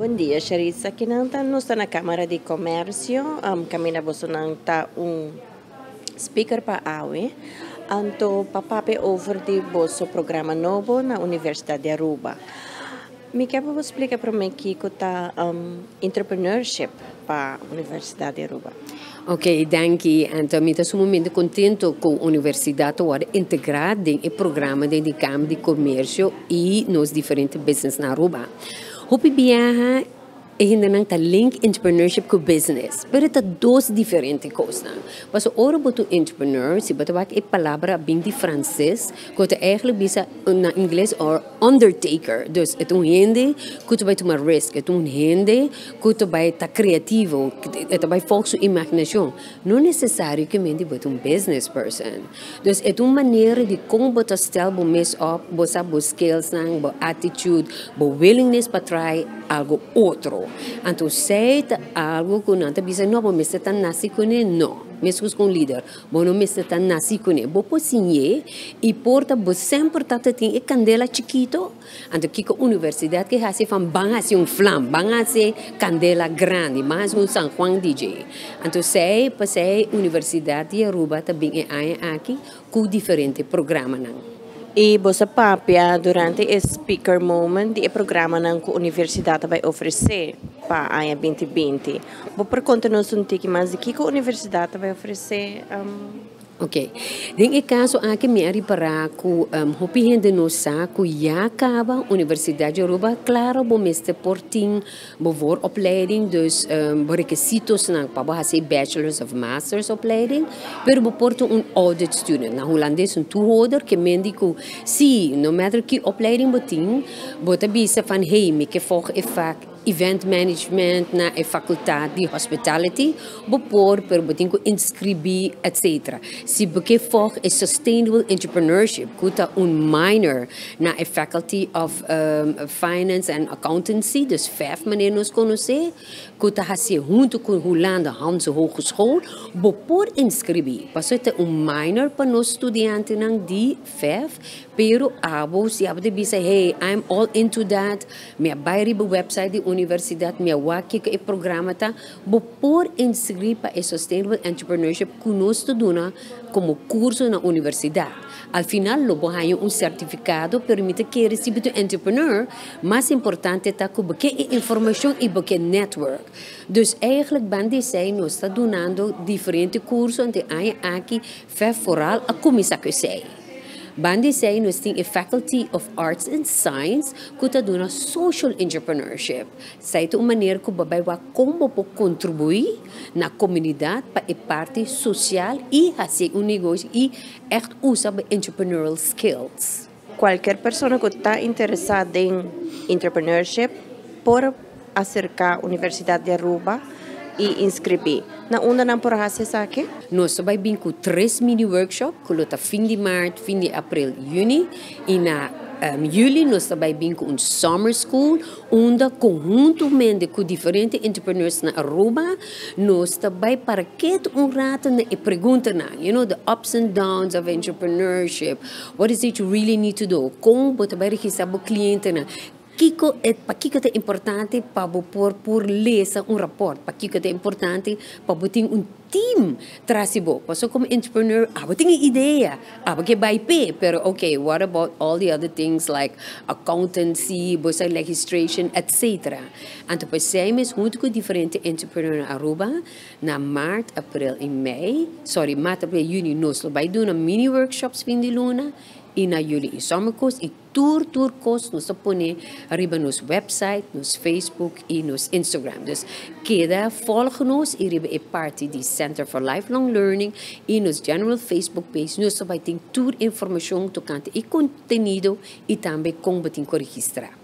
Bom dia, Charisse. Aqui não está na Câmara de Comércio. Kami na boso não está speaker para AUE. Anto papape over de boso programa novo na Universidade de Aruba. Me quer você explicar para mim que está entrepreneurship para a Universidade de Aruba? Ok, danke. Então, eu estou muito contente com a universidade agora integrada em programa de campo de comércio e nos diferentes business na Aruba. Hopi viaja ainda não está link entrepreneurship com business, mas está duas diferentes coisas. Mas ora boto entrepreneur, se boto a palavra bem de francês, que é eigenlijk bisa na inglês or undertaker. Dus é gente que vai tomar risk, é gente que vai estar criativo, que vai focar sua imaginação. Não é necessário que mente boto business person. Dus é uma maneira de como boto estar bo mess up, bo sabe bo skills nang, bo attitude, bo willingness para try algo outro. Então, se algo que não bisa não vou mesmo estar nasci com ele não, mesmo com líder, vou não mesmo estar nasci com ele, vou posinhar e porta vou sempre estar tem e candela chiquito, então que a universidade que hace fan banga se flam, banga se candela grande, mas um San Juan DJ. Então se passei universidade de Aruba também é aqui com diferente programa não. E você papia durante o speaker moment e programa que a universidade vai oferecer para a AIA 2020. Vou perguntar-nos um pouco mais de que a universidade vai oferecer. Ok. Nesse caso, aqui me reparar que o gente não sabe que já acaba a Universidade de Aruba, claro, bom mestre portim, bom vor opleiding, dus requisitos para fazer bachelor's of master's opleiding, pero bom porto audit student. Na holandês toehoorder que mende que se no matter que opleiding botin, bota bisa van hey, me que volg effect event management na a faculdade de hospitality, bopor per botinco inscrever, etc. Se porque for a sustainable entrepreneurship, kuta minor na a faculty of finance and accountancy, dus 5 meneer nos conhecer, kuta hasi junto com Holanda Hanse Hogeschool, bopor inscrever. Pasota minor para nos estudiantes nang di 5, pero abo si abo de bisa hey, I'm all into that, me bayri ba website di universidade, me waki que o programa tá, por inscrever para a Sustainable Entrepreneurship que nós estudamos como curso na universidade. Al final, lo bohayo certificado permite que reciba o entrepreneur, mais importante é que informação e que network. Dus eigenlijk bandi sei nós está donando diferentes cursos onde aqui faz foral a começar que sei. Bandi sei nós tem a Faculty of Arts and Science que está dando social entrepreneurship. Sei uma maneira que o babai vai como pode contribuir na comunidade para a parte social e fazer negócio e echt usar entrepreneurial skills. Qualquer pessoa que está interessada em entrepreneurship pode acercar a Universidade de Aruba e inscrever. Na onda não por fazer isso aqui? Nós vamos vir com 3 mini workshops, que está fim de março, fim de abril, junho, e na julho nós vamos vir com summer school, onde conjuntamente com diferentes entrepreneurs na Aruba, nós vamos para que rato na pergunta na, the ups and downs of entrepreneurship, what is it you really need to do? Como você vai registrar o cliente na? Para que é importante para por ler rapport, para que é importante para ter team trasibo. Paso como entrepreneur, tem ideia, que vai pay, pero okay, what about all the other things like accountancy, bosa legislation, etc. Então, passamos junto com diferentes entrepreneurs na Aruba, na março, abril e março, abril e junho, nós vamos dar mini workshops fim de luna, e na julho e summer course e tour course nós põe arriba nos website, nos Facebook e nos Instagram. Dus queda volg-nos e arriba é parte do Center for Lifelong Learning e nos general Facebook page nós vai ter tour informação tocante e conteúdo e também como tem que registrar.